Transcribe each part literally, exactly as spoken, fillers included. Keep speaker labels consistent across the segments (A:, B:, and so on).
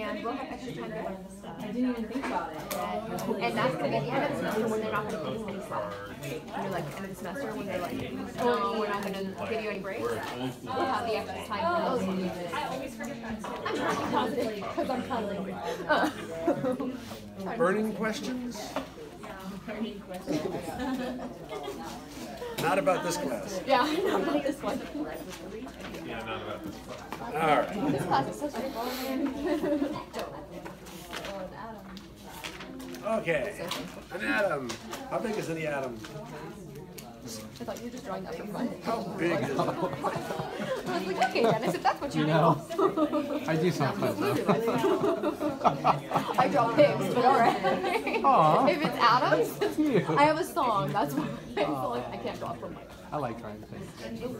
A: and we'll have extra time to learn this stuff.
B: I didn't even think about it.
A: And that's going to be at the end of the semester when they're not going to give us any slack. You know, like end of the semester when they're like, no, we're not going to give you any breaks. We'll have the extra time for those ones.
B: I always forget that.
A: I'm trying positive because I'm cuddling. Uh.
C: Burning questions?
B: Burning questions.
C: Not about this class.
A: Yeah, not about this one.
D: Yeah, not about this class.
C: All right.
A: This class is so straightforward.
C: Okay. An atom. How big is an atom?
A: I thought you were just drawing that for fun.
C: How big is it?
A: I was like, okay, Dennis, if that's what you,
E: You
A: do.
E: know, I do sometimes.
A: I draw pigs, but alright.
E: Aw.
A: If it's atoms,
E: That's cute.
A: I have a song. That's why I feel like I can't draw from my.
E: I like trying to think.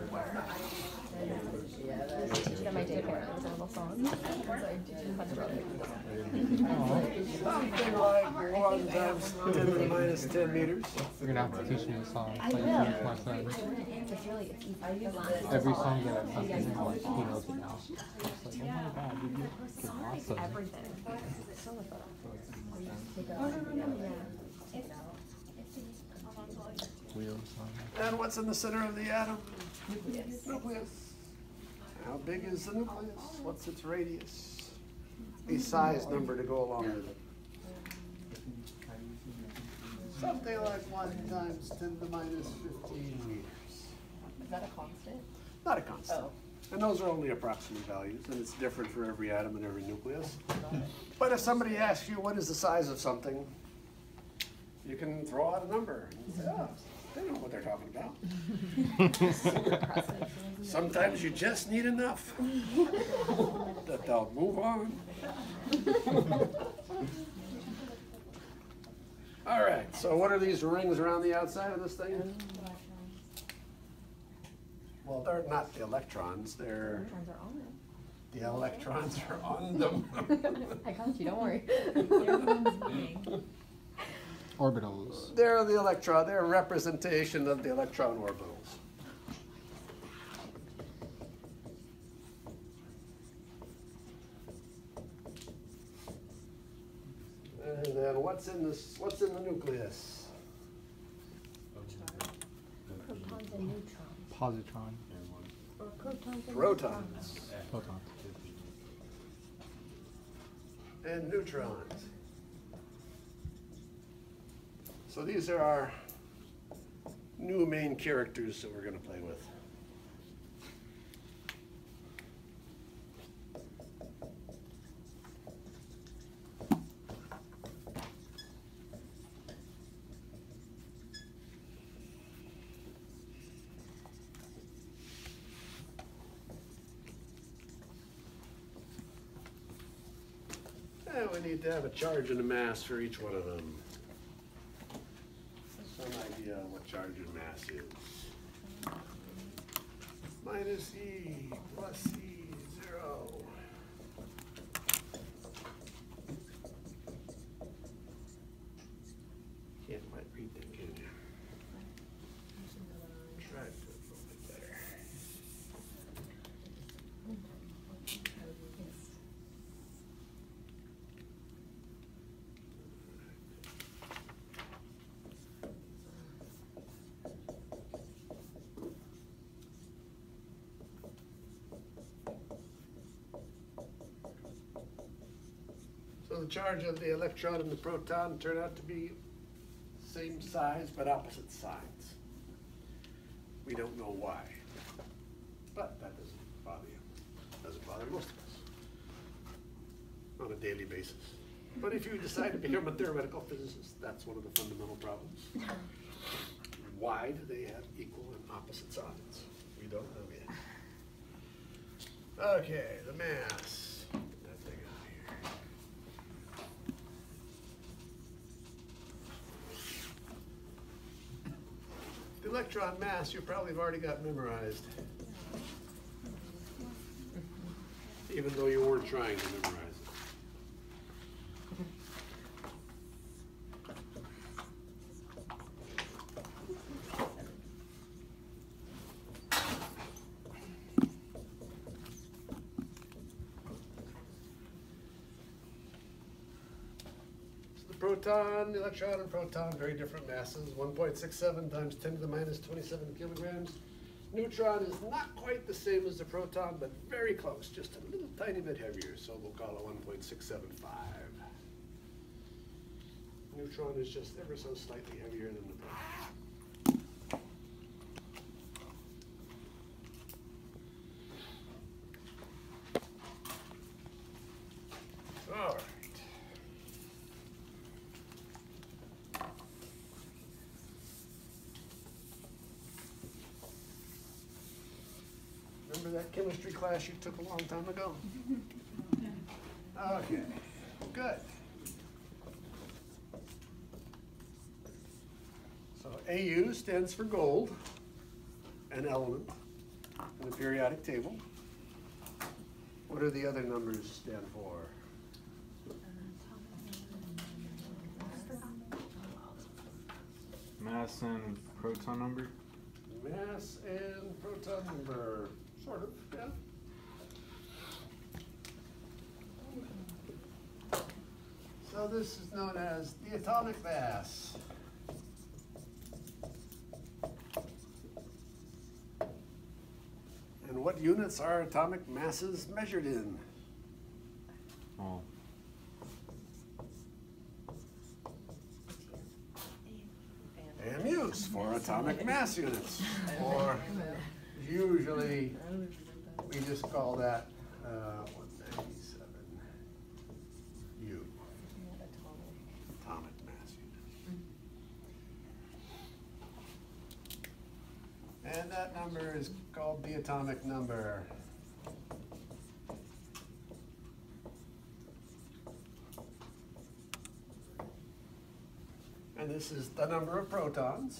A: I teach them my daycare. It was a little song. So I teach them how to draw pigs.
C: Something like one times ten to the minus ten meters.
E: You're gonna have to teach me a song.
A: I
E: Like
A: will.
E: teach my son.
A: It's really it's easy.
E: Every song that I've sung to him, like, he knows it now. It's like, oh my god, dude, you're awesome.
A: Everything. So much fun.
E: Wheels on.
C: And what's in the center of the atom? Nucleus. How big is the nucleus? What's its radius? A size number to go along with it. Something like one times ten to the minus fifteen meters.
A: Is that a constant?
C: Not a constant.
A: Oh.
C: And those are only approximate values, and it's different for every atom and every nucleus. But if somebody asks you what is the size of something, you can throw out a number. And say, oh, they know what they're talking about. Sometimes you just need enough that they'll move on. All right, so what are these rings around the outside of this thing? Well, they're not the electrons, they're,
A: Electrons are on it.
C: the electrons are on them.
A: I got you, don't worry.
E: Orbitals.
C: They're the electron, they're a representation of the electron orbitals. And then what's in this, what's in the nucleus?
A: Protons and neutrons.
E: Positron.
A: Or protons and
C: Protons
E: Photon.
C: and neutrons. So these are our new main characters that we're going to play with. And we need to have a charge and a mass for each one of them. Some idea of what charge and mass is. Minus E plus E, zero. Can't quite read them, can you? Try to do it a little bit better. So the charge of the electron and the proton turn out to be same size but opposite signs. We don't know why, but that doesn't bother you. Doesn't bother most of us on a daily basis. But if you decide to become a theoretical physicist, that's one of the fundamental problems. Why do they have equal and opposite signs? We don't know yet. Okay, the mass. That thing out here. The electron mass you probably have already got memorized. Even though you weren't trying to memorize it. proton, electron, and proton, very different masses. one point six seven times ten to the minus twenty-seven kilograms. Neutron is not quite the same as the proton, but very close, just a little tiny bit heavier, so we'll call it one point six seven five. Neutron is just ever so slightly heavier than the proton. All right. Remember that chemistry class you took a long time ago? Okay, good. So A U stands for gold, an element in the periodic table. What do the other numbers stand for?
D: Mass and proton number?
C: Mass and proton number, sort of, yeah. So this is known as the atomic mass. And what units are atomic masses measured in?
D: Oh.
C: A M Us for atomic mass units. Or usually we just call that uh, one ninety-seven U. Atomic mass unit. And that number is called the atomic number. And this is the number of protons.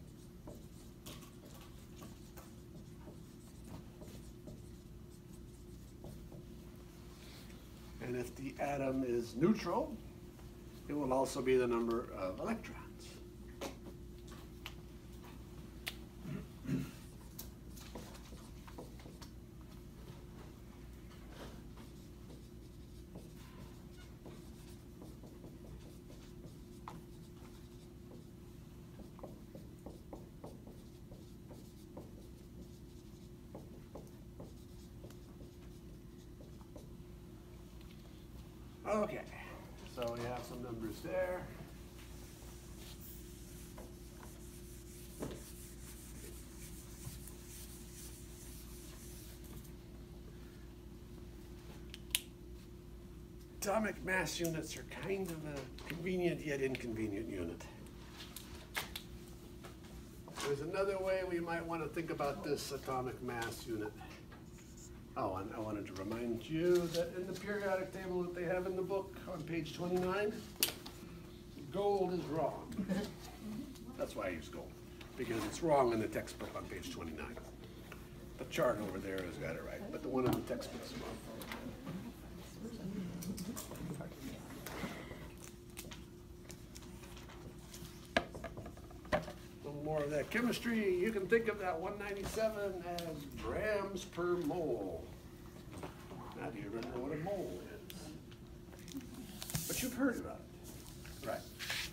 C: And if the atom is neutral, it will also be the number of electrons. Okay, so we have some numbers there. Atomic mass units are kind of a convenient yet inconvenient unit. There's another way we might want to think about this atomic mass unit. Oh, and I wanted to remind you that in the periodic table that they have in the book on page twenty-nine, gold is wrong. That's why I use gold, because it's wrong in the textbook on page twenty-nine. The chart over there has got it right, but the one in the textbook is wrong. A little more of that chemistry. You can think of that one ninety-seven as grams per mole. Now, do you remember what a mole is? But you've heard about it, right?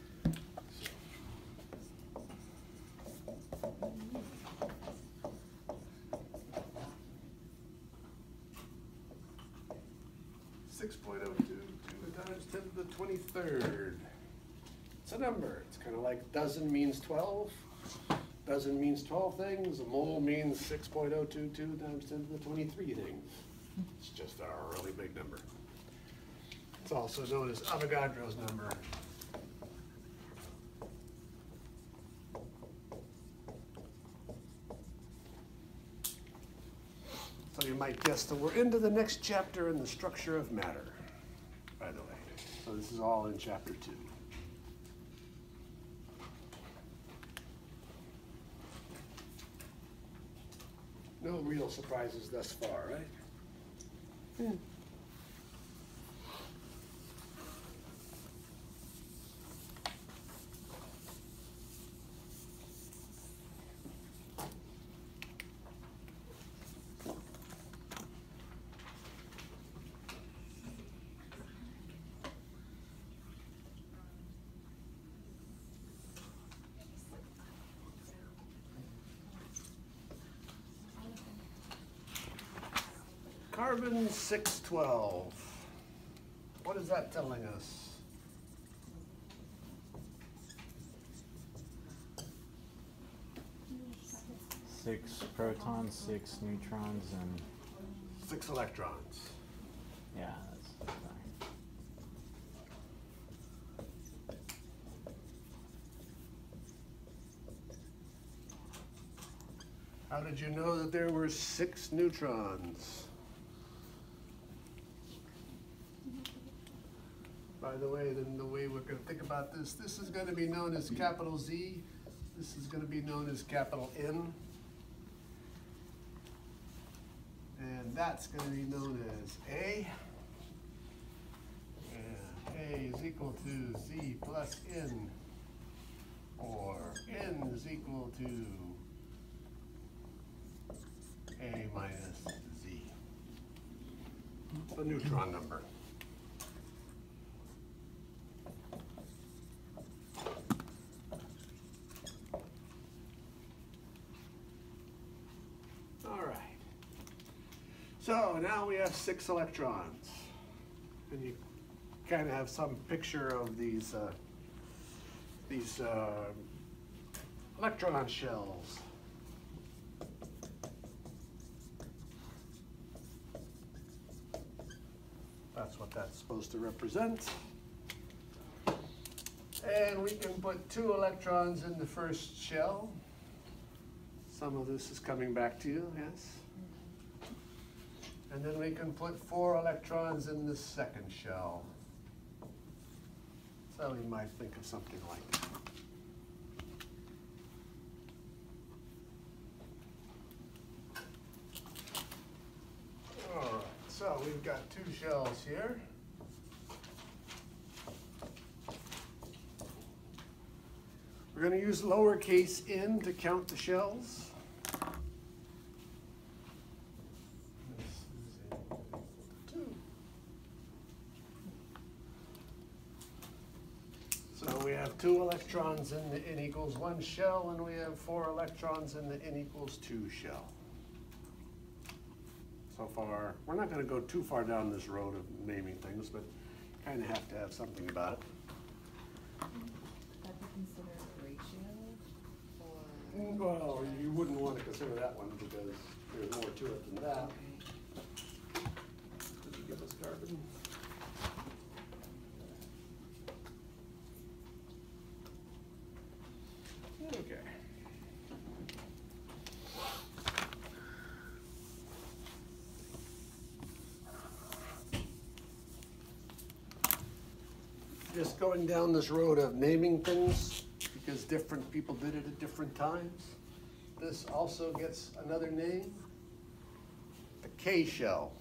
C: six point oh two two times ten to the twenty-third. It's a number. It's kind of like dozen means twelve. Dozen means twelve things. A mole means six point oh two two times ten to the twenty-three things. It's just a really big number. It's also known as Avogadro's number. So you might guess that we're into the next chapter in the structure of matter, by the way. So this is all in chapter two. No real surprises thus far, right? Yeah. Carbon six twelve. What is that telling us?
D: Six protons, six neutrons, and
C: Six electrons.
D: yeah, that's fine.
C: How did you know that there were six neutrons? By the way, then the way we're going to think about this, this is going to be known as capital Z. This is going to be known as capital N. And that's going to be known as A. And A is equal to Z plus N, or N is equal to A minus Z. The neutron number. All right. So now we have six electrons. And you kind of have some picture of these, uh, these uh, electron shells. That's what that's supposed to represent. And we can put two electrons in the first shell. Some of this is coming back to you, yes? And then we can put four electrons in the second shell. So we might think of something like that. All right, so we've got two shells here. We're going to use lowercase n to count the shells. This is equal to two. So we have two electrons in the n equals one shell, and we have four electrons in the n equals two shell. So far, we're not going to go too far down this road of naming things, but kind of have to have something about it.
B: That be considered a ratio, or?
C: Well, you wouldn't want to consider that one because there's more to it than that. Did you give us carbon? Okay. Just going down this road of naming things because different people did it at different times. This also gets another name, the K shell.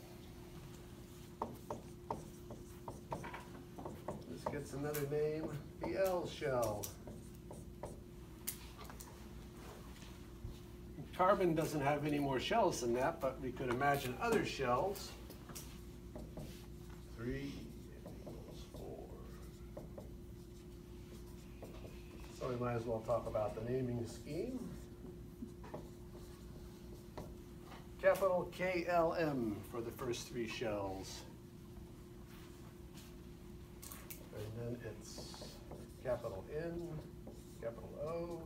C: This gets another name, the L shell. Carbon doesn't have any more shells than that, but we could imagine other shells. Three equals four. So we might as well talk about the naming scheme. Capital K L M for the first three shells. And then it's capital N, capital O,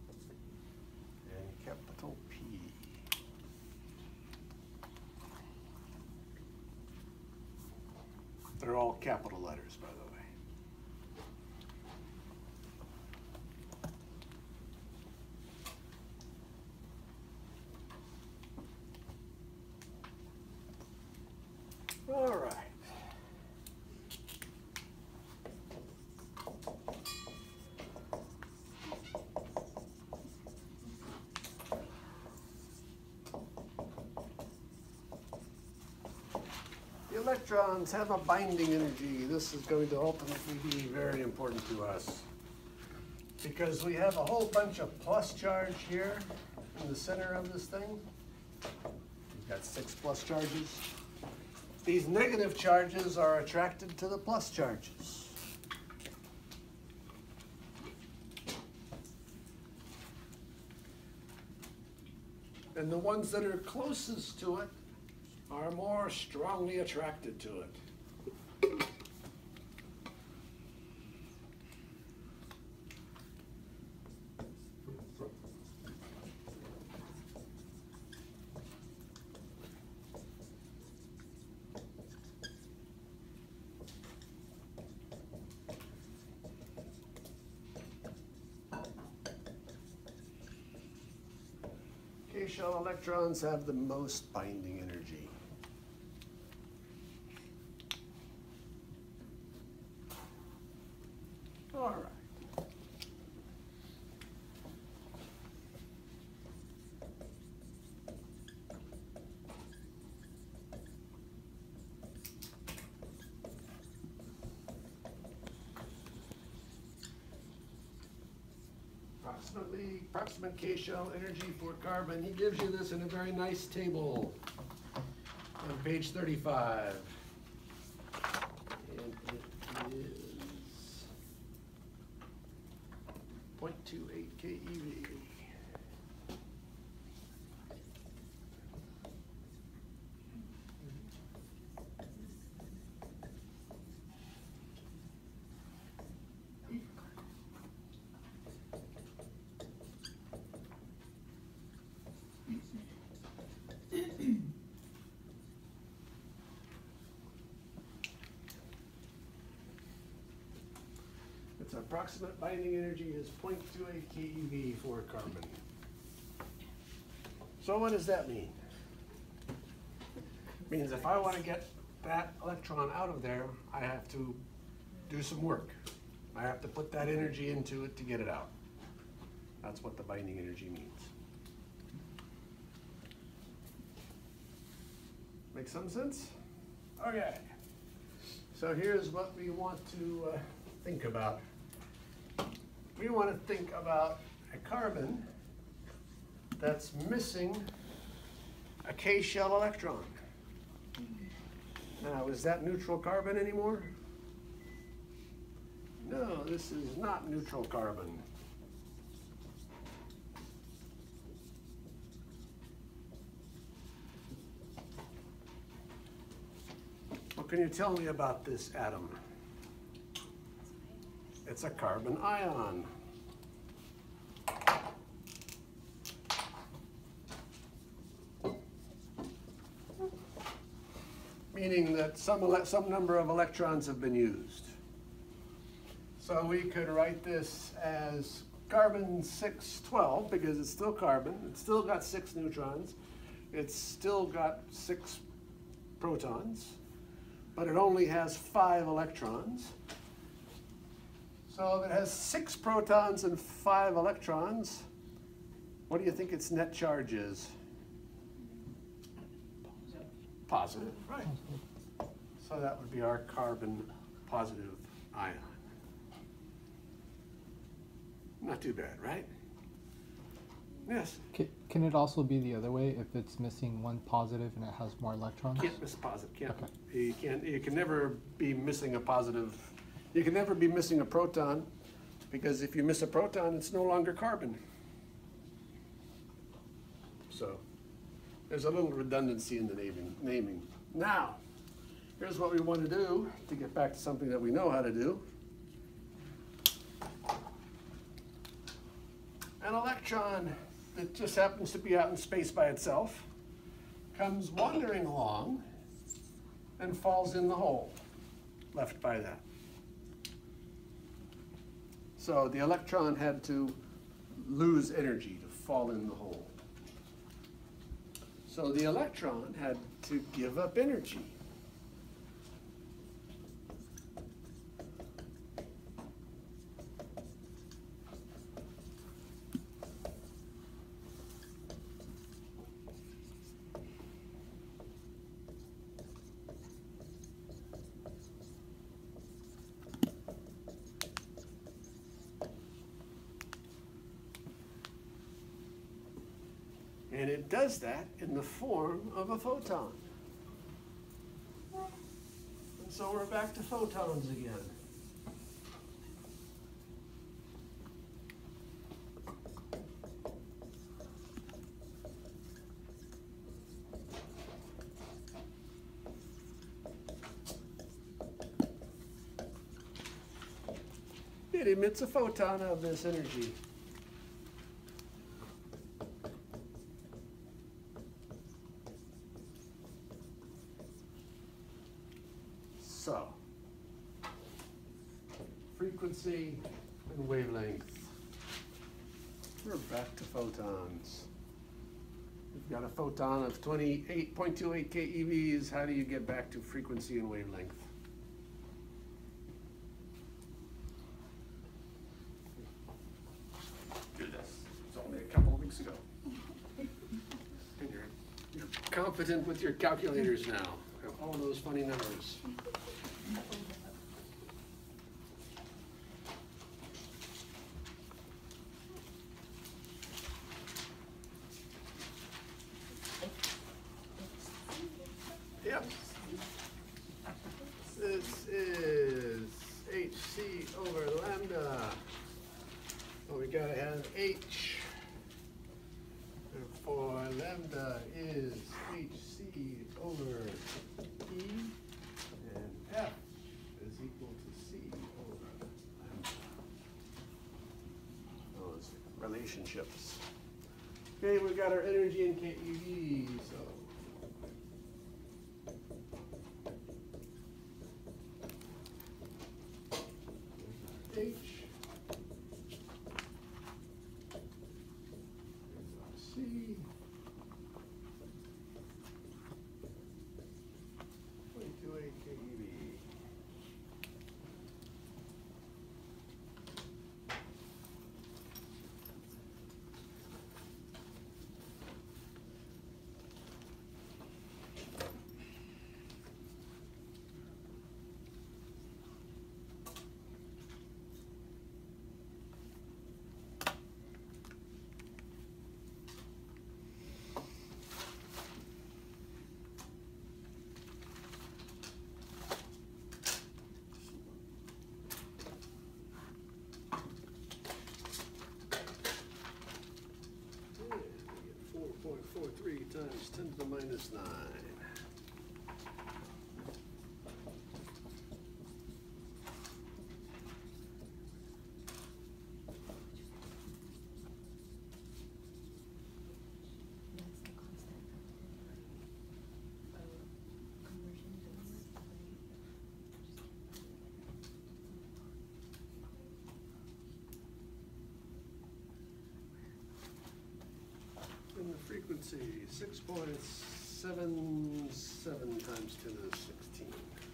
C: and capital P. They're all capital letters, by the way. All right. The electrons have a binding energy. This is going to ultimately be very important to us because we have a whole bunch of plus charge here in the center of this thing. We've got six plus charges. These negative charges are attracted to the plus charges. And the ones that are closest to it are more strongly attracted to it. K-shell electrons have the most binding energy. All right. Approximately, approximate K-shell energy for carbon. He gives you this in a very nice table on page thirty-five. And it is zero point two eight K E V. Its approximate binding energy is zero point two eight K E V for carbon. So what does that mean? It means if I want to get that electron out of there, I have to do some work. I have to put that energy into it to get it out. That's what the binding energy means. Make some sense? Okay. So here's what we want to uh, think about. We want to think about a carbon that's missing a K-shell electron. Now, is that neutral carbon anymore? No, this is not neutral carbon. What can you tell me about this atom? It's a carbon ion. Meaning that some, ele some number of electrons have been used. So we could write this as carbon six twelve because it's still carbon. It's still got six neutrons. It's still got six protons, but it only has five electrons. So if it has six protons and five electrons, what do you think its net charge is? Positive, right. So that would be our carbon positive ion. Not too bad, right? Yes?
E: Can, can it also be the other way if it's missing one positive and it has more electrons?
C: Can't miss a positive, can't.
E: Okay.
C: You can't, you can never be missing a positive. You can never be missing a proton, because if you miss a proton, it's no longer carbon. So there's a little redundancy in the naming. naming. Now, here's what we want to do to get back to something that we know how to do. An electron that just happens to be out in space by itself comes wandering along and falls in the hole left by that. So the electron had to lose energy to fall in the hole. So the electron had to give up energy. And it does that in the form of a photon. And so we're back to photons again. It emits a photon of this energy. So, frequency and wavelength. We're back to photons. We've got a photon of twenty-eight point two eight keVs. How do you get back to frequency and wavelength? Do this. It's only a couple of weeks ago. And you're, you're competent with your calculators now. All those funny numbers. Yep. This is H C over lambda. Well, we gotta have H. Therefore, lambda is H C over E, and F is equal to C over lambda. Those relationships. Okay, we've got our energy in keV, so. H. Here's our C. point two eight keV. four point four three times ten to the minus nine.
B: That's the constant of conversion
C: And the frequency, six point seven seven times ten to the sixteen.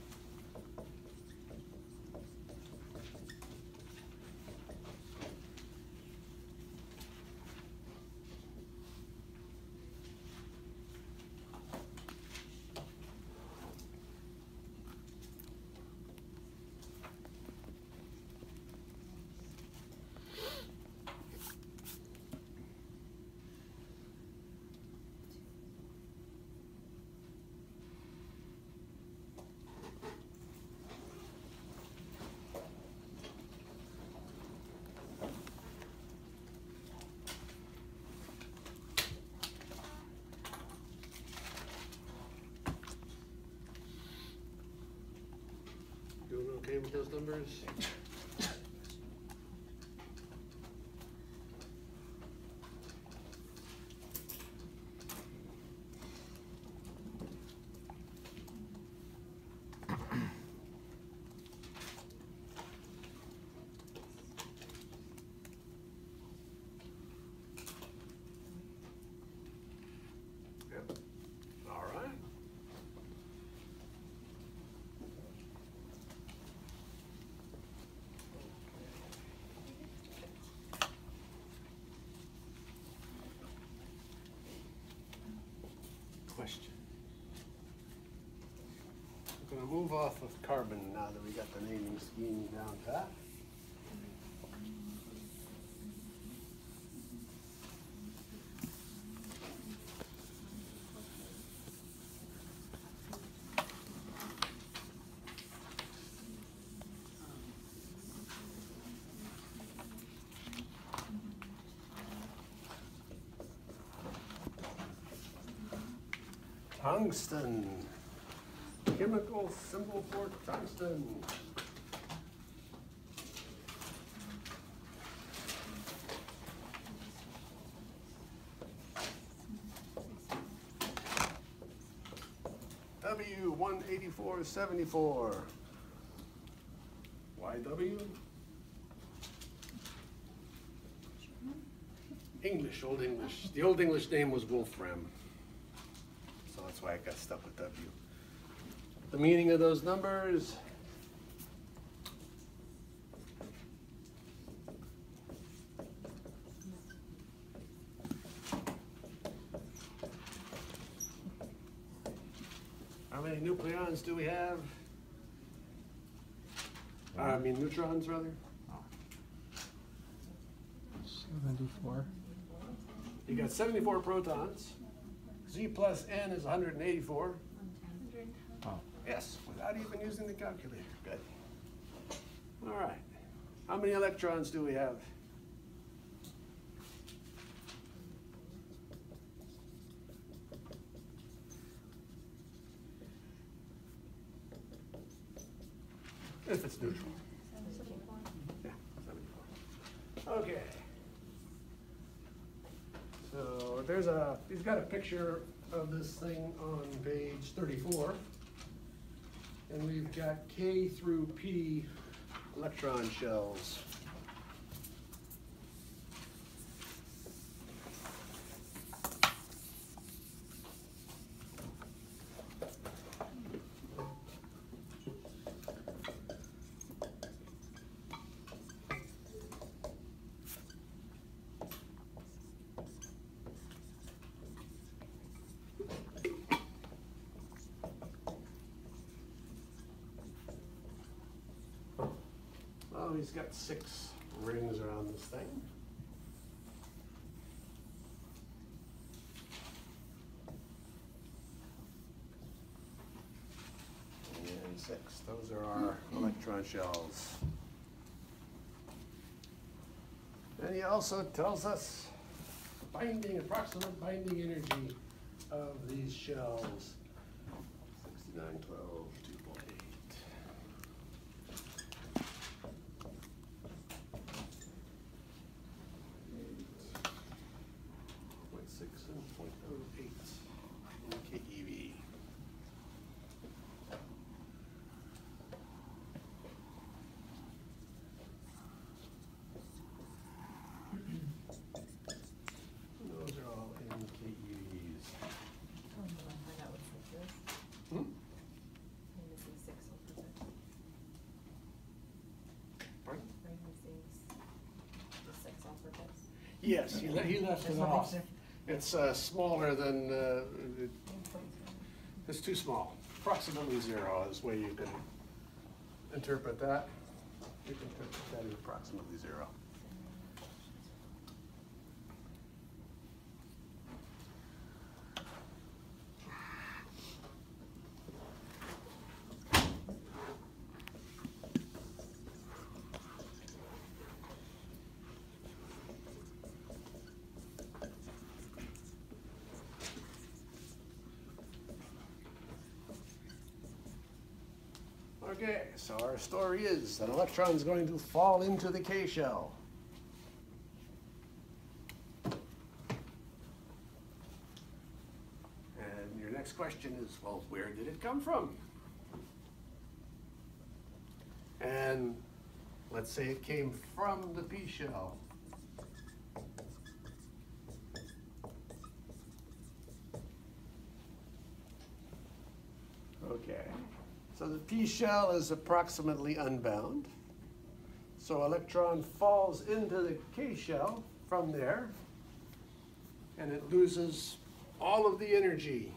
C: Doing okay with those numbers? Yep. All right. Question. I'm gonna move off of carbon now that we got the naming scheme down pat. Tungsten. Chemical symbol for tungsten. W one eighty-four seventy-four. Y W? English, Old English. The Old English name was Wolfram. So that's why I got stuck with W. The meaning of those numbers. How many nucleons do we have? Uh, I mean neutrons, rather.
E: Seventy-four.
C: You got seventy-four protons. Z plus N is one hundred eighty-four.
D: Oh,
C: Yes, without even using the calculator. Good. All right. How many electrons do we have? If it's neutral. Yeah, seventy-four. Okay. So there's a, he's got a picture of this thing on page thirty-four. And we've got K through P electron shells. Oh, he's got six rings around this thing. And six, those are our electron shells. And he also tells us binding, approximate binding energy of these shells. sixty-nine twelve, two point eight. point six and point oh eight in K E V. Those are all in K E Vs. Hmm? Pardon? Yes, he, le- he left it off. It's uh, smaller than, uh, it- it's too small. Approximately zero is the way you can interpret that. You can interpret that as approximately zero. Okay, so our story is that an electron is going to fall into the K shell. And your next question is, well, where did it come from? And let's say it came from the P shell. Okay. So the P shell is approximately unbound. So electron falls into the K shell from there, and it loses all of the energy.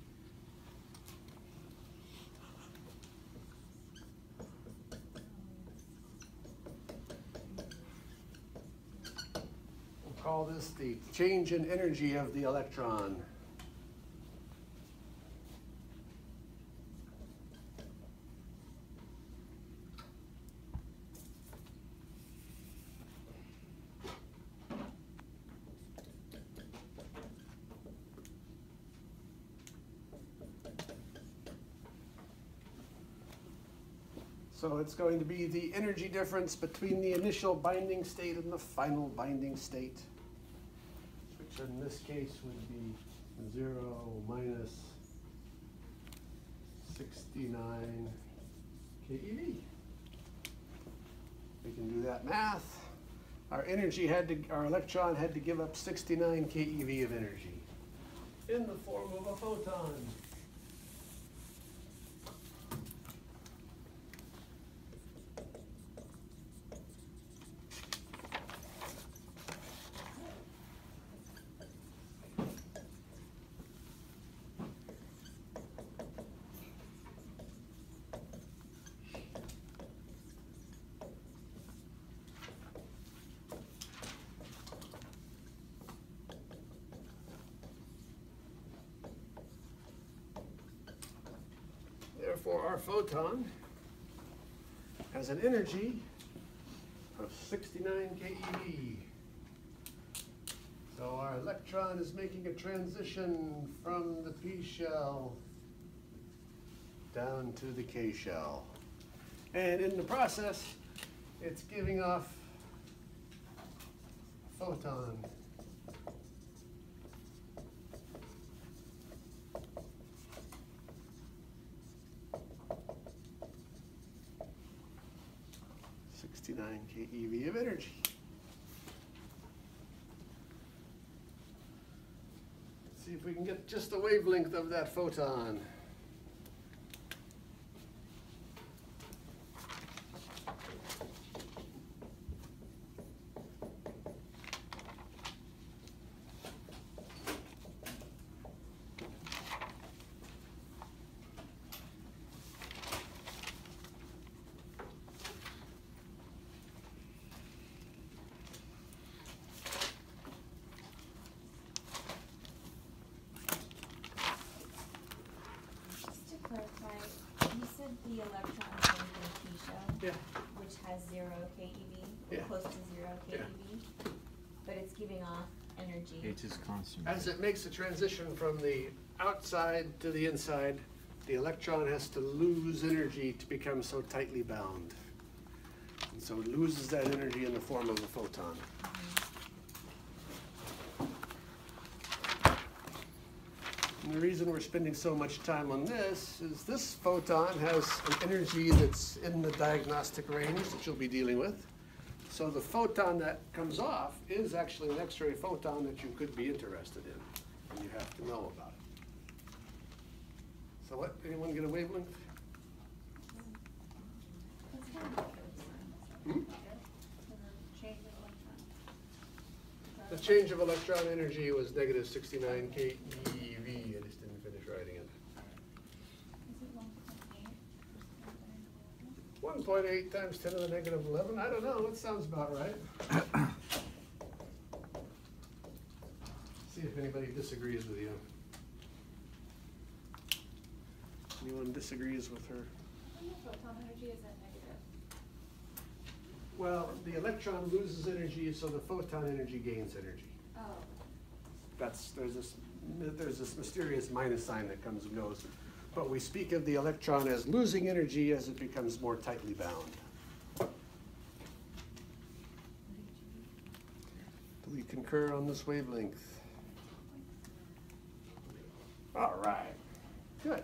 C: We'll call this the change in energy of the electron. So it's going to be the energy difference between the initial binding state and the final binding state, which in this case would be zero minus sixty-nine K E V. We can do that math. Our energy had to, our electron had to give up sixty-nine K E V of energy in the form of a photon. Therefore, our photon has an energy of sixty-nine K E V. So our electron is making a transition from the P shell down to the K shell. And in the process, it's giving off a photon. sixty-nine K E V of energy. Let's see if we can get just the wavelength of that photon.
B: Just to clarify, you said the electron is going to the P shell,
C: Yeah.
B: which has zero K E V, or
C: Yeah.
B: close to zero K E V, but it's giving off energy.
D: H is constant.
C: As it makes the transition from the outside to the inside, the electron has to lose energy to become so tightly bound. And so it loses that energy in the form of a photon. And the reason we're spending so much time on this is this photon has an energy that's in the diagnostic range that you'll be dealing with. So the photon that comes off is actually an X-ray photon that you could be interested in, and you have to know about it. So what, anyone get a wavelength?
B: That's kind of
C: Hmm?
B: change of electron.
C: The change of electron energy was negative sixty-nine K E V. I just didn't finish writing it.
B: Is it one point eight?
C: one point eight times ten to the negative eleven, I don't know, that sounds about right. See if anybody disagrees with you. Anyone disagrees with her?
B: Photon energy is at negative.
C: Well, the electron loses energy, so the photon energy gains energy.
B: Oh.
C: That's, there's this, there's this mysterious minus sign that comes and goes. But we speak of the electron as losing energy as it becomes more tightly bound. Do we concur on this wavelength? All right, good.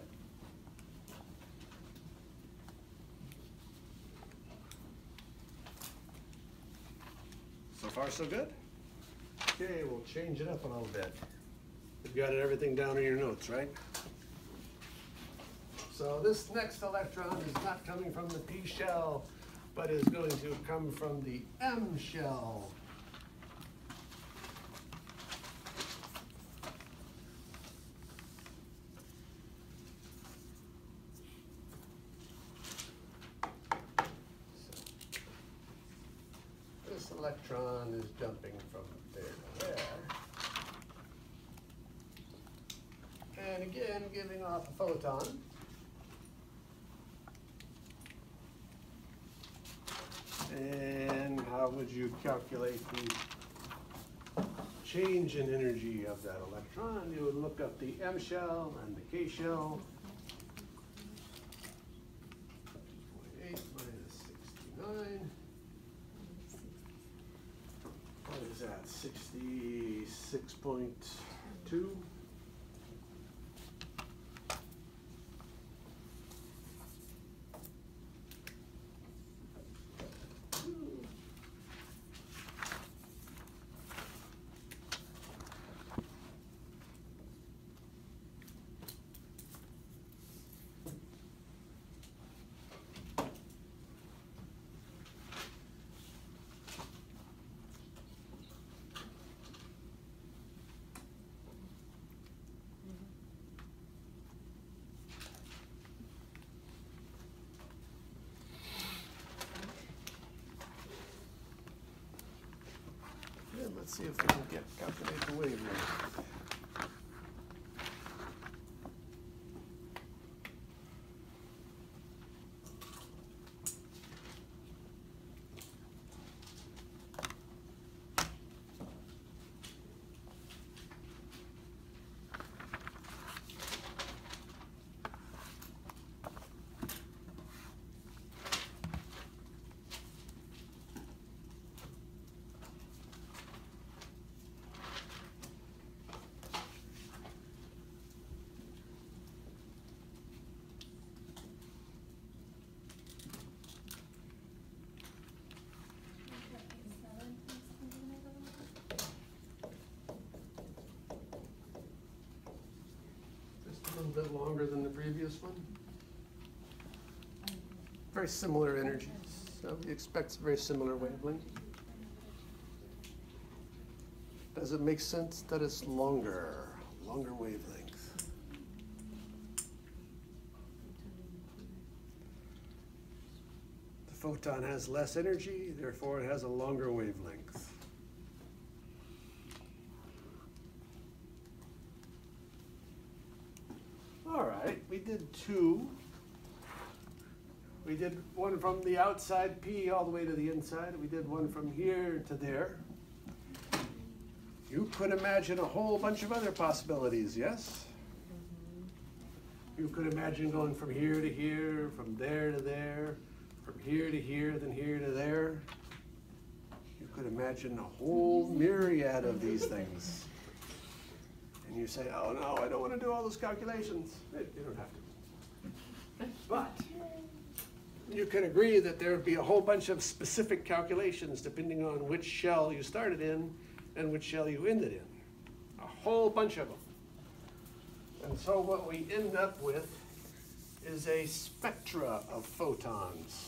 C: So far, so good? Okay, we'll change it up a little bit. You've got everything down in your notes, right? So this next electron is not coming from the P shell, but is going to come from the M shell. This electron is jumping from there to there. And again, giving off a photon. And how would you calculate the change in energy of that electron? You would look up the M shell and the K shell. eight minus sixty-nine. What is that? sixty-six point two? let's see if we can get calculate the wavelength. A little bit longer than the previous one. Very similar energies, so we expect very similar wavelength. Does it make sense that it's longer, longer wavelength? The photon has less energy, therefore it has a longer wavelength. All right, we did two. We did one from the outside P all the way to the inside. We did one from here to there. You could imagine a whole bunch of other possibilities, yes? You could imagine going from here to here, from there to there, from here to here, then here to there. You could imagine a whole myriad of these things. And you say, oh no, I don't want to do all those calculations. You don't have to. But you can agree that there would be a whole bunch of specific calculations depending on which shell you started in and which shell you ended in. A whole bunch of them. And so what we end up with is a spectra of photons.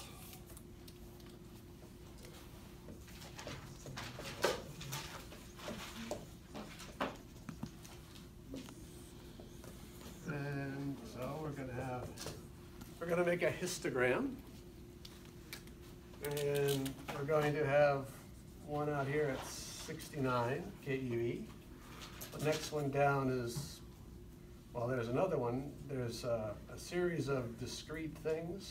C: And so we're going to have, we're going to make a histogram. And we're going to have one out here at sixty-nine K E V. The next one down is, well, there's another one. There's a, a series of discrete things.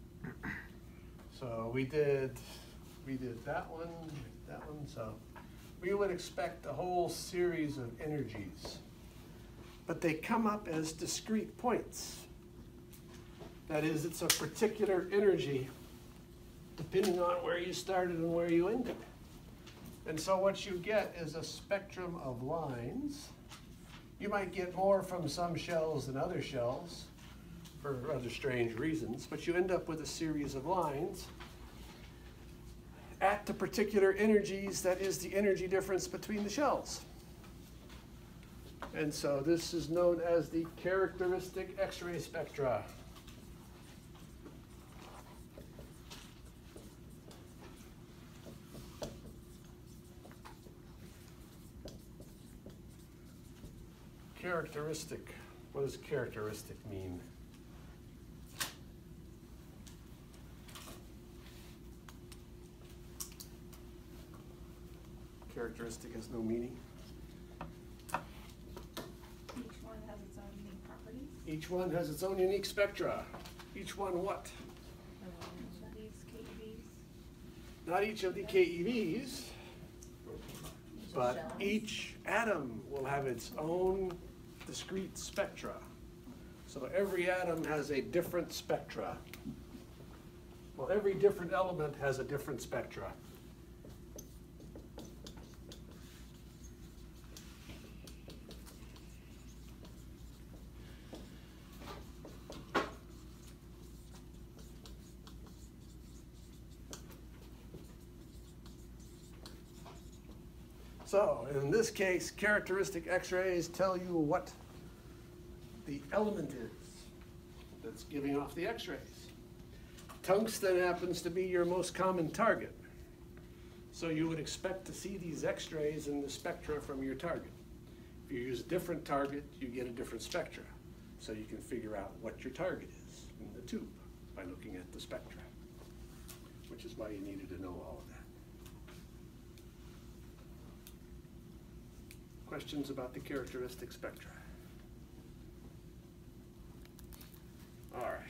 C: So we did, we did that one, that one. So we would expect a whole series of energies. But they come up as discrete points. That is, it's a particular energy depending on where you started and where you ended. And so what you get is a spectrum of lines. You might get more from some shells than other shells for rather strange reasons, but you end up with a series of lines at the particular energies that is the energy difference between the shells. And so this is known as the characteristic X-ray spectra. Characteristic, what does characteristic mean? Characteristic has no meaning.
B: Each one has its own unique properties.
C: Each one has its own unique spectra. Each one what?
B: These K E Vs.
C: Not each of the K E Vs, but each atom will have its own discrete spectra. So every atom has a different spectra. Well, every different element has a different spectra. So in this case, characteristic X-rays tell you what the element is that's giving off the X-rays. Tungsten happens to be your most common target. So you would expect to see these X-rays in the spectra from your target. If you use a different target, you get a different spectra. So you can figure out what your target is in the tube by looking at the spectra, which is why you needed to know all of that. Questions about the characteristic spectra? All right.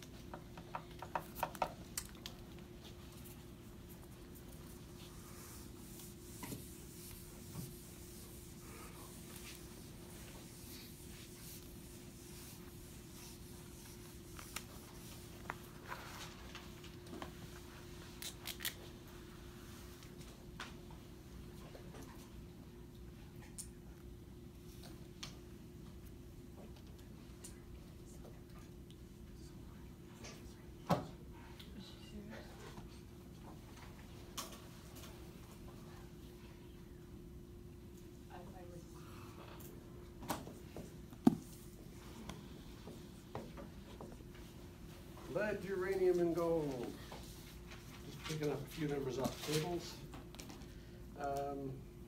C: Lead, uranium, and gold. Just picking up a few numbers off the tables. Um,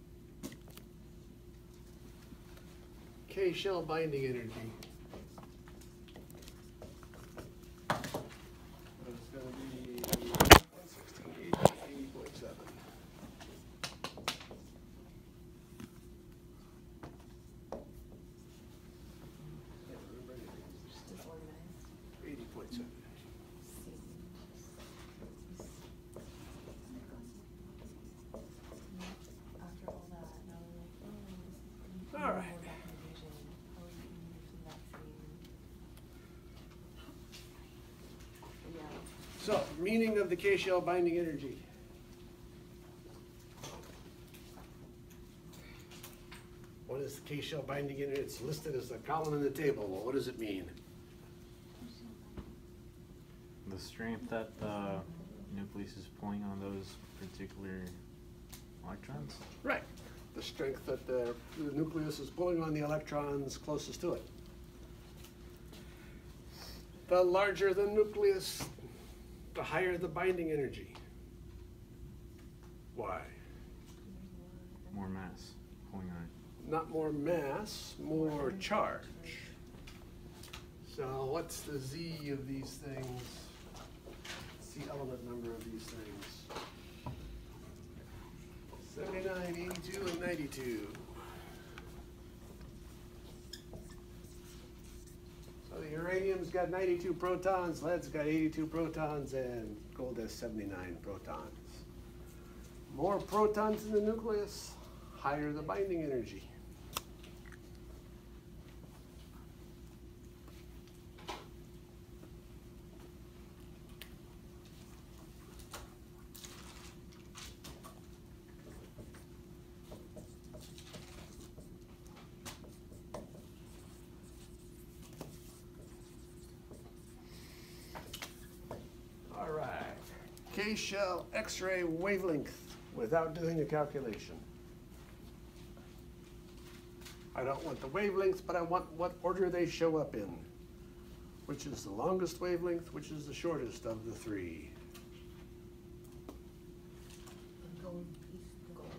C: K shell binding energy. It's going to be one sixteen, eighty, eighty point seven. eighty point seven.
B: After all that, now we're like, oh, this is
C: All right.
B: more documentation. How are you using that same? Yeah.
C: So, meaning of the K shell binding energy. What is the K shell binding energy? It's listed as a column in the table. Well, what does it mean?
D: The strength that the nucleus is pulling on those particular electrons?
C: Right. The strength that the, the nucleus is pulling on the electrons closest to it. The larger the nucleus, the higher the binding energy. Why?
D: More mass pulling on it.
C: Not more mass, more charge. So what's the Z of these things? What's the element number of these things? seventy-nine, eighty-two, and ninety-two. So the uranium's got ninety-two protons, lead's got eighty-two protons, and gold has seventy-nine protons. More protons in the nucleus, higher the binding energy. All right, K-shell X-ray wavelength without doing a calculation. I don't want the wavelengths, but I want what order they show up in. Which is the longest wavelength, which is the shortest of the three.
B: Gold is gold.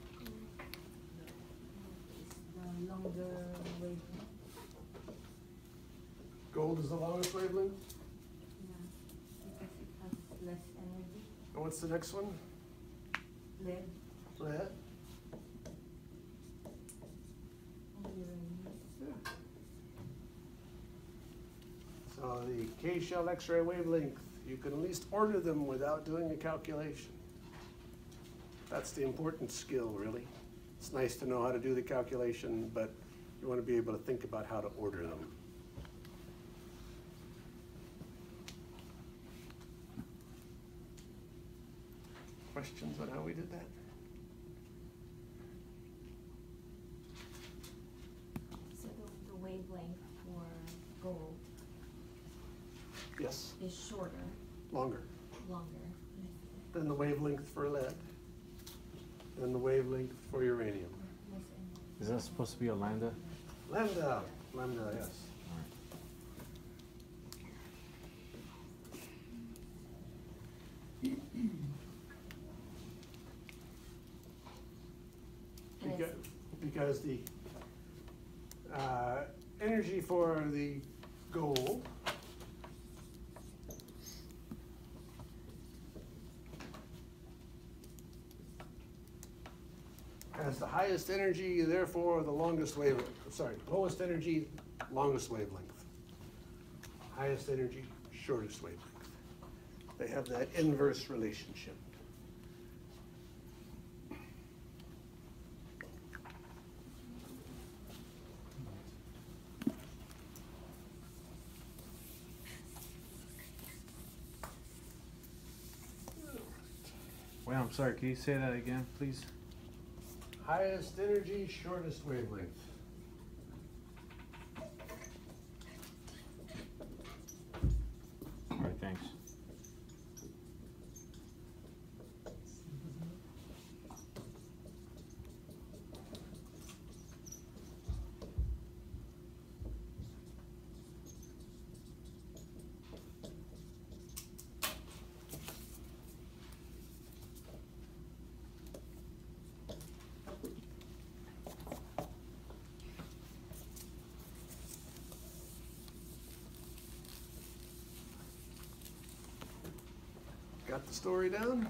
B: The longer wavelength.
C: Gold is the longest wavelength.
B: Yeah. Because it has less energy.
C: And what's the next one?
B: Lead.
C: Lead.
B: Uranium.
C: So the K-shell X-ray wavelength, you can at least order them without doing a calculation. That's the important skill, really. It's nice to know how to do the calculation, but you want to be able to think about how to order them. Questions on how we did that?
B: So the, the wavelength for gold
C: Yes,
B: is shorter,
C: longer
B: longer.
C: than the wavelength for lead, than the wavelength for uranium.
B: Less energy.
D: Is that supposed to be a lambda?
C: Lambda, lambda, yes.
B: And
C: Because,
B: it's-
C: because the uh, energy for the gold has the highest energy, therefore the longest wavelength, sorry, lowest energy, longest wavelength. Highest energy, shortest wavelength. They have that inverse relationship.
D: Wait, I'm sorry, can you say that again, please?
C: Highest energy, shortest wavelength.
D: All right, thanks.
C: Got the story down?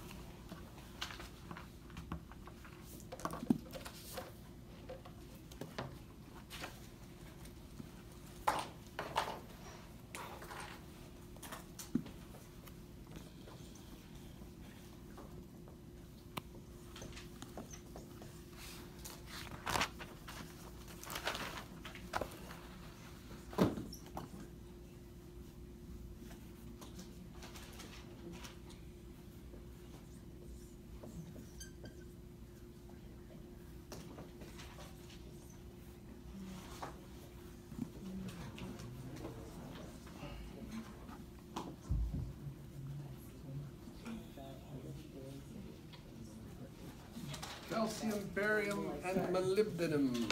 C: Calcium, barium, and molybdenum.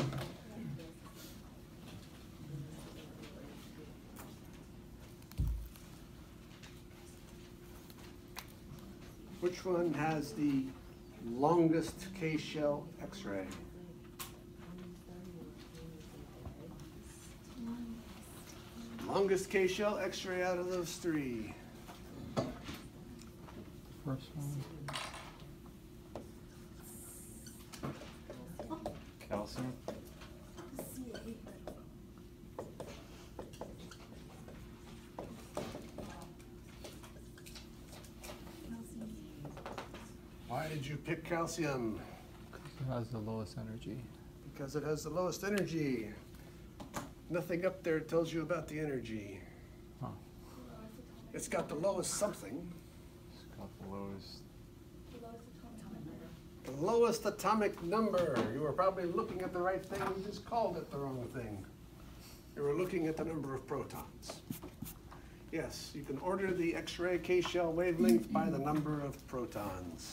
C: Which one has the longest K-shell X-ray? Longest K-shell X-ray out of those three.
E: First one.
D: Calcium?
C: Why did you pick calcium?
E: It has the lowest energy.
C: Because it has the lowest energy. Nothing up there tells you about the energy.
E: Huh.
C: It's got the lowest something.
D: It's got the lowest.
C: The lowest atomic number. You were probably looking at the right thing, you just called it the wrong thing. You were looking at the number of protons. Yes, you can order the X-ray K-shell wavelength by the number of protons.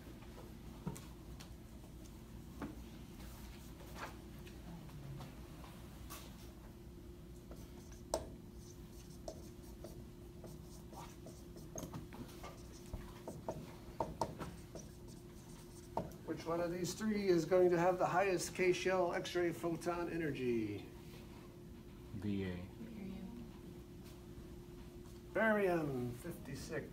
C: Which one of these three is going to have the highest K-shell X-ray photon energy?
D: V A.
C: Barium, fifty-six.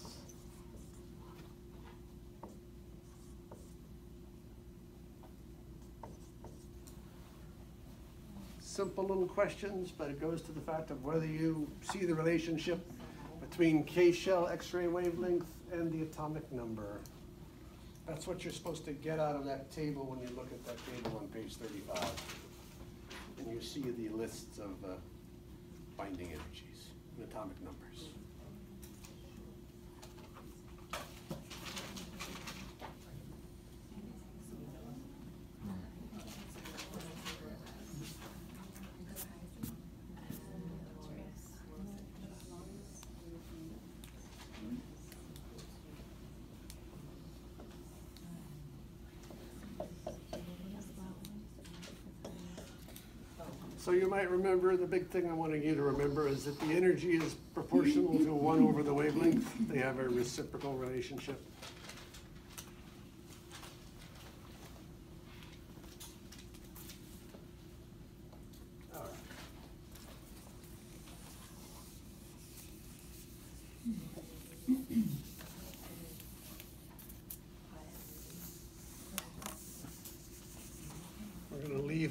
C: Simple little questions, but it goes to the fact of whether you see the relationship between K-shell X-ray wavelength and the atomic number. That's what you're supposed to get out of that table when you look at that table on page thirty-five. And you see the lists of uh, binding energies and atomic numbers. So you might remember, the big thing I wanted you to remember is that the energy is proportional to one over the wavelength. They have a reciprocal relationship. All right.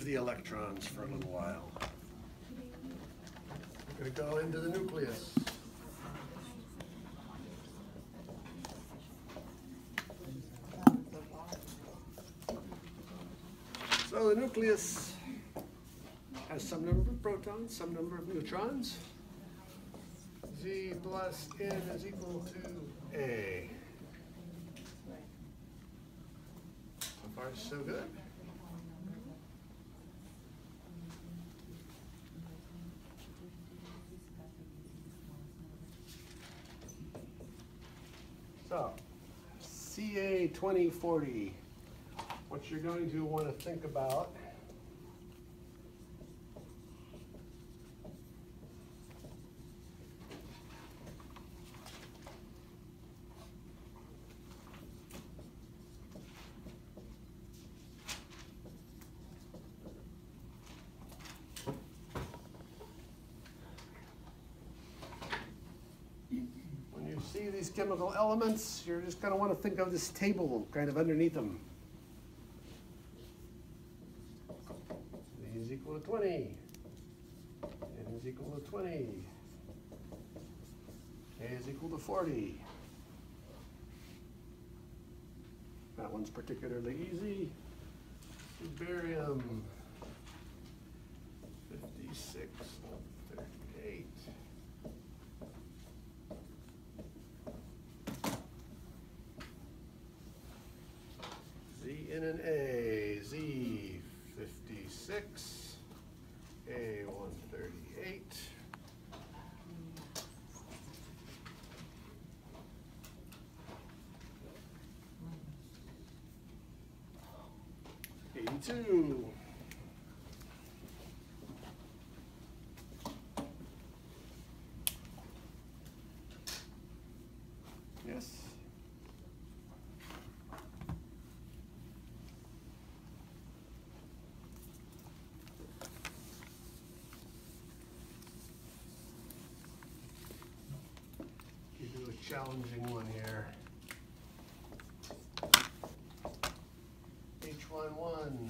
C: leave the electrons for a little while. We're going to go into the nucleus. So the nucleus has some number of protons, some number of neutrons. Z plus N is equal to A. So far, so good. So, C A twenty forty, what you're going to want to think about see these chemical elements, you're just going to want to think of this table kind of underneath them. Z is equal to twenty. N is equal to twenty. K is equal to forty. That one's particularly easy. Barium, fifty-six, thirty-eight. Z in an A, Z fifty-six, A one thirty-eight. eighty-two. Yes. You do a challenging one here. H one one.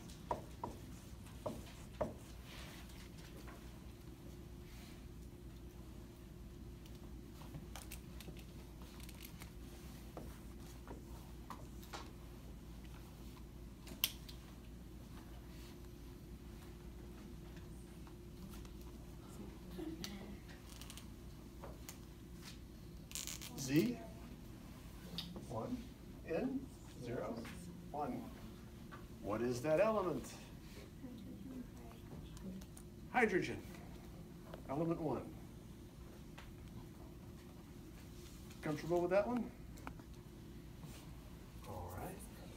C: Z, one, N, zero, one. What is that element? Hydrogen, element one. Comfortable with that one? All right.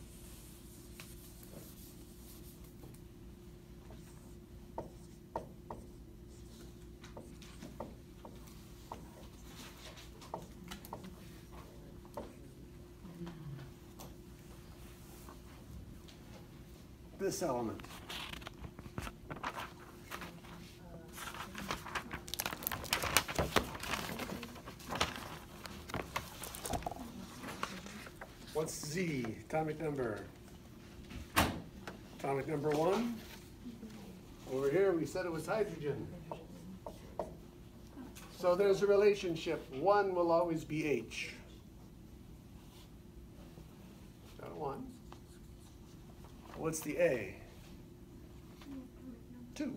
C: This element. What's Z, atomic number? Atomic number one. Over here we said it was hydrogen. So there's a relationship. One will always be H. Got one. What's the A? Two.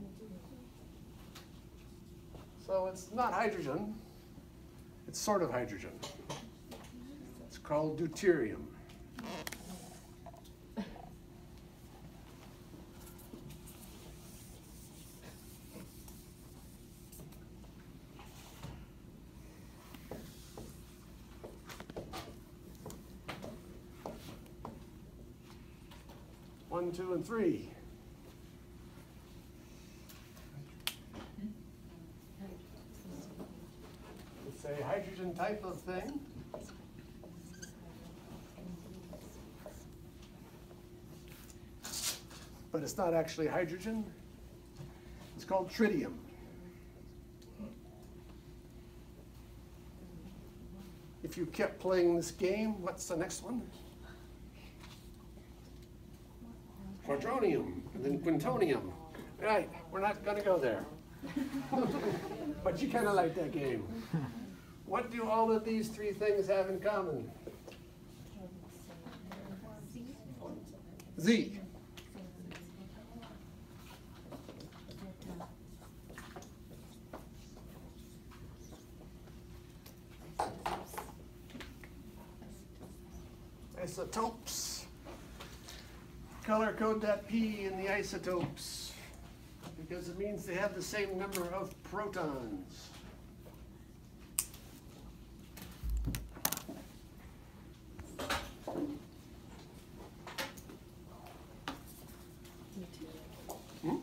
C: So it's not hydrogen. It's sort of hydrogen. It's called deuterium. One, two, and three. It's a hydrogen type of thing. But it's not actually hydrogen. It's called tritium. If you kept playing this game, what's the next one? quadronium, and then quintonium. Right, we're not gonna go there. But you kinda like that game. What do all of these three things have in common? Z. Isotopes. Color code that P in the isotopes because it means they have the same number of protons. Hmm?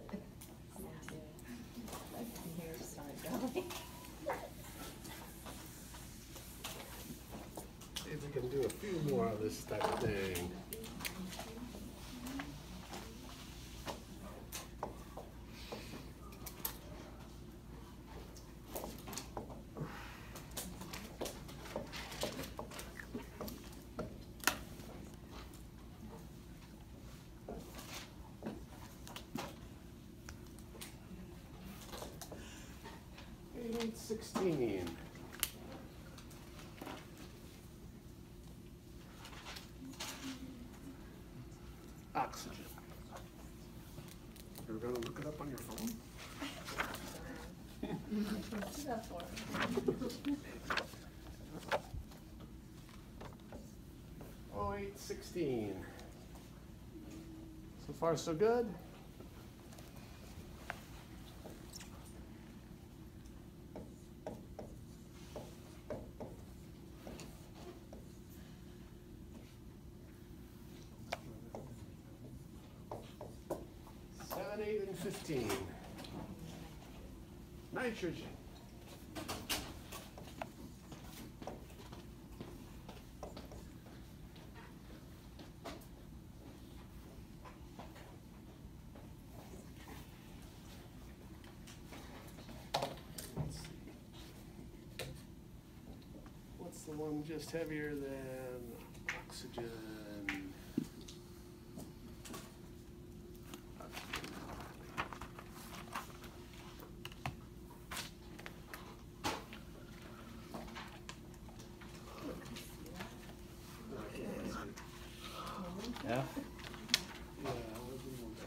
C: See if we can do a few more of this type of thing. eight sixteen. Oxygen. You're gonna look it up on your phone? Oh, eight sixteen. So far, so good? Seven, eight, and fifteen. Nitrogen. Let's see. What's the one just heavier than oxygen?
D: Yeah.
C: Yeah, we'll do one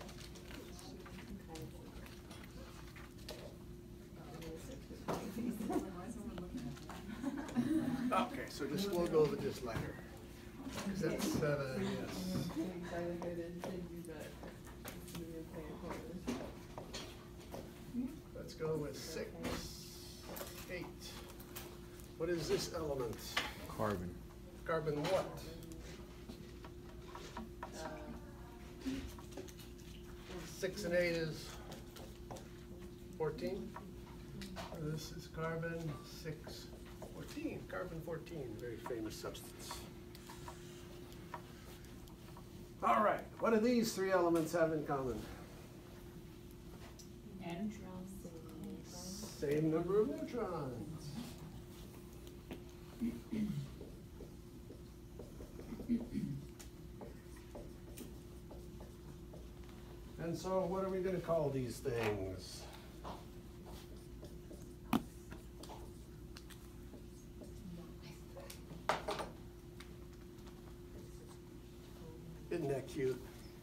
C: better. Okay, so just we'll go with this lighter. Is that seven? Yes. Let's go with six, eight. What is this element?
D: Carbon.
C: Carbon what? Six and eight is fourteen. This is carbon six, fourteen. Carbon fourteen, very famous substance. All right, what do these three elements have in common? Same number of neutrons. And so what are we going to call these things? Isn't that cute?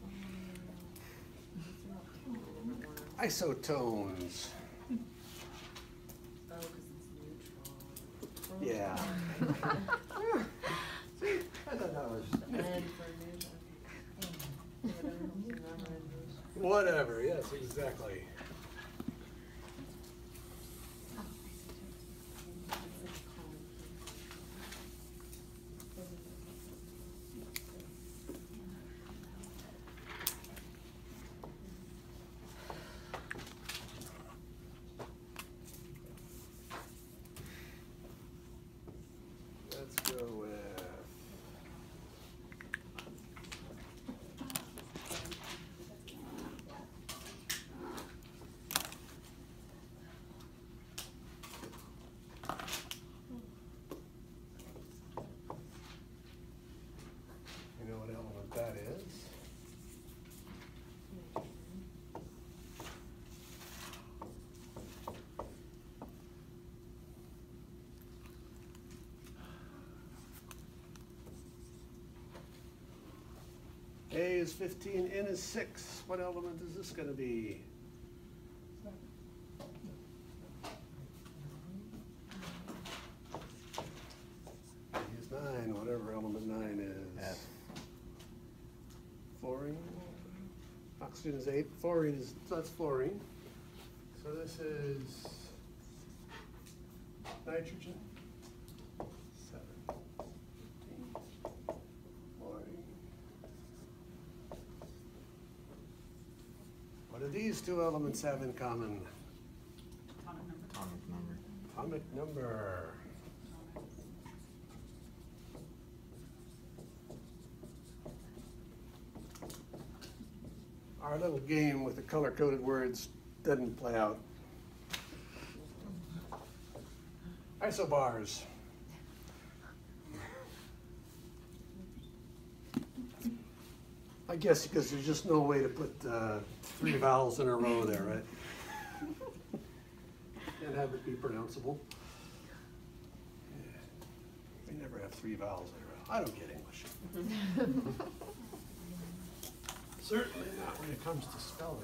C: Isotones. Yeah. See, I thought that was nifty. Whatever, yes, exactly. Let's go with is fifteen, N is six. What element is this gonna be? P is nine, whatever element nine is.
D: F.
C: Fluorine. Oxygen is eight, fluorine is, so that's fluorine. So this is nitrogen. Seven. Fluorine. What do these two elements have in common?
D: Atomic number.
C: Atomic number. Our little game with the color-coded words didn't play out. Isobars. I guess because there's just no way to put uh, three vowels in a row there, right? And have it be pronounceable. We never have three vowels in a row. I don't get English. Certainly not when it comes to spelling.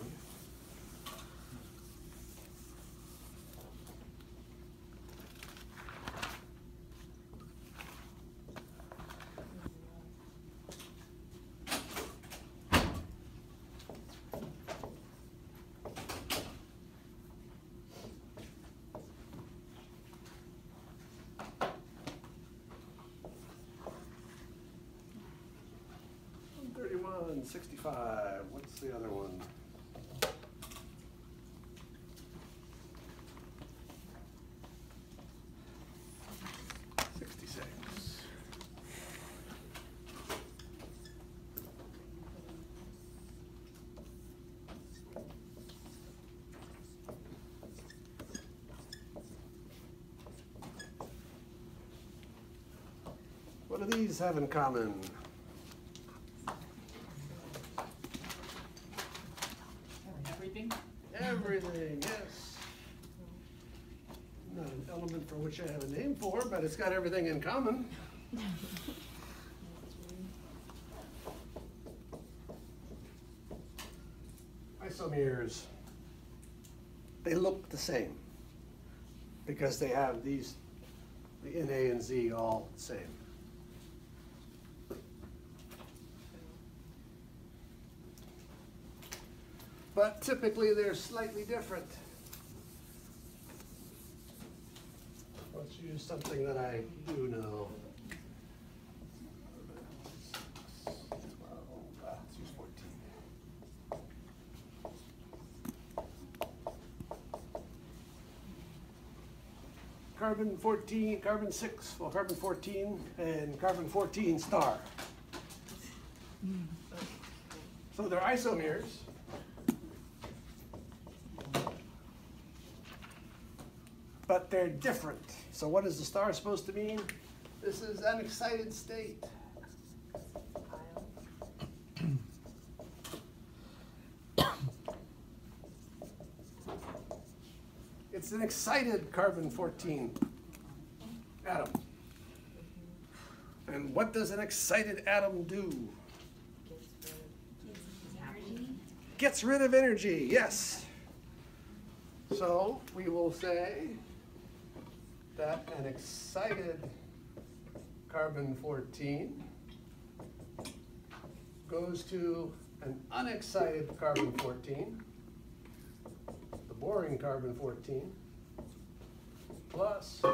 C: thirty-one, sixty-five, what's the other one? sixty-six. What do these have in common? Everything, yes. Not an element for which I have a name for, but it's got everything in common. Isomeres. They look the same because they have these, the N, A, and Z all the same. But typically they're slightly different. Let's use something that I do know. twelve, ah, let's use fourteen. Carbon fourteen, carbon six, well, carbon fourteen, and carbon fourteen star. So they're isomers. But they're different. So what is the star supposed to mean? This is an excited state. It's an excited carbon fourteen atom. And what does an excited atom do? Gets rid of energy, yes. So we will say that an excited carbon fourteen goes to an unexcited carbon fourteen, the boring carbon fourteen, plus,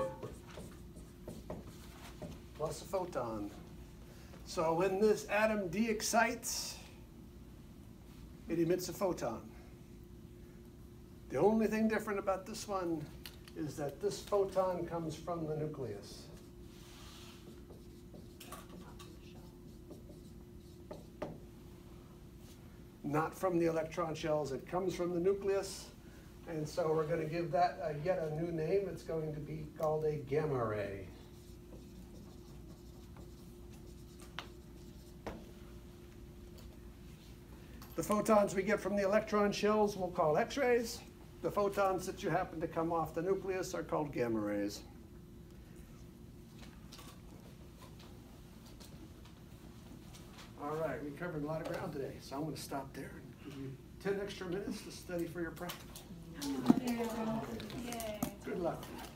C: plus a photon. So when this atom de-excites, it emits a photon. The only thing different about this one is that this photon comes from the nucleus. Not from the electron shells, it comes from the nucleus. And so we're going to give that a, yet a new name. It's going to be called a gamma ray. The photons we get from the electron shells we'll call X-rays. The photons that you happen to come off the nucleus are called gamma rays. All right, we covered a lot of ground today, so I'm gonna stop there and give you ten extra minutes to study for your practical.
B: Yay.
C: Good luck.